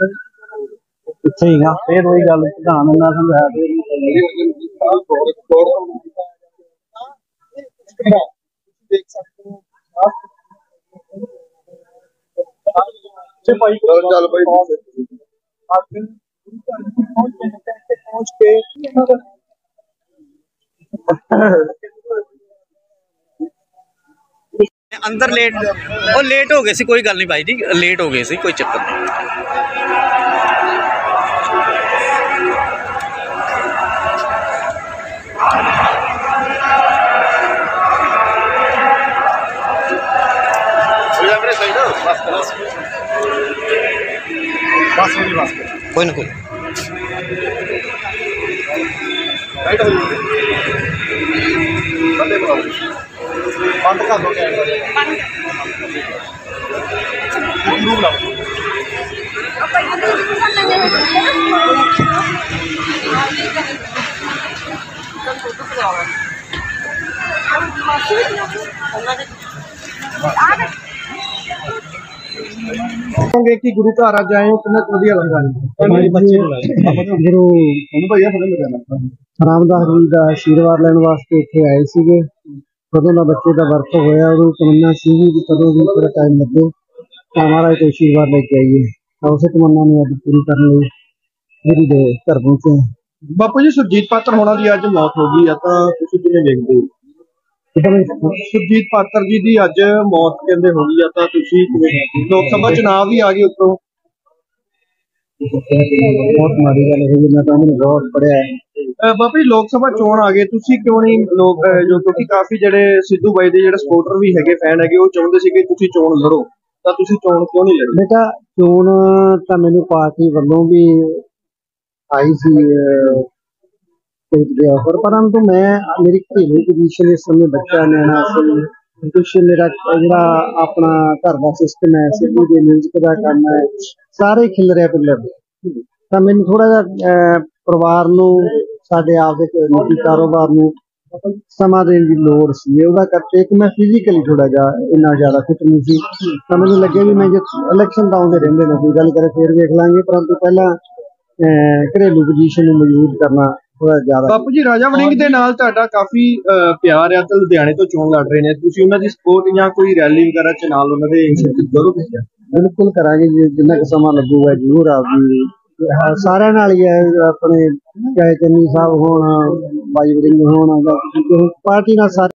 ਪਿੱਛੇ ਹੀ ਆ ਫਿਰ ਉਹੀ ਗੱਲ ਪ੍ਰਧਾਨ ਇੰਨਾ ਸਮਝਾਇਆ ਦੇਖ ਸਕਦੇ ਹੋ भाई चल भाई पहुंच के अंदर लेट और लेट हो गए सी कोई गल नहीं भाई जी लेट हो गए सी कोई चक्कर नहीं। कोई ना कोई बंद कर दो कि गुरु घर अज आए हो कितना वधिया लगा गुरु रामदास जी का आशीर्वाद लैन वास्ते इत्थे आए सीगे। कदों का बच्चे का बर्थ होया उदों तमन्ना सी भी कदों भी थोड़ा टाइम लगे तो महाराज को आशीर्वाद लेके आइए उस तमन्ना ने अज पूरी करने गुरु के घर पहुंचे। बापू जी सुरजीत पात्र होना की अज मौत हो गई तो किवें देखदे हो? सुरजीत पात्र जी की अज मौत कहते हो गई तो लोक सभा चुनाव भी आ गए उत्तों बहुत माड़ी गल है मैं तो बहुत पढ़िया है। बापू जी लोक सभा चोण आ गए तुसी क्यों नहीं लोग जो क्योंकि काफी जेडे सिद्धू बाई दे जेडे सपोर्टर भी है फैन है चाहते सी कि तुसी चोण लड़ो तो तुसी चोण क्यों नहीं लड़े? बेटा चोण तो मैनू पार्टी वालों भी आई सी ऑफर परंतु मैं मेरी घरेलू पोजीशन इस समय बच्चा न्याणा कुछ मेरा जो अपना घर का सिस्टम है सिद्धू के म्यूजिक का काम है सारे खिल रहे पिलर तो मैंने थोड़ा जा परिवार नूं साडे आप दे निजी कारोबार नूं समा देने की लोड़ सी उहदा करके एक मैं फिजिकली थोड़ा जा इन्ना ज़्यादा फिट नहीं सी तो मैंने लगे भी मैं जो इलैक्शन तो आउंदे रहिंदे ने कोई गल करे फिर देख लांगे परंतु पहला घरेलू पोजीशन मजबूत करना थोड़ा ज्यादा। बापू जी राजा वड़िंग दे नाल तुहाडा काफी प्यार है तो लुधियाने तो चोण लड़ रहे हैं तुसीं उन्हां दी सपोर्ट या कोई रैली वगैरह च नाल उन्हां दे करोगे? बिल्कुल करांगे जिन्ना क समा लगूगा जरूर आऊगी सारे नाल ही है अपने चाहे चन्नी साहब होण बाई वड़िंग होण पार्टी नाल सारे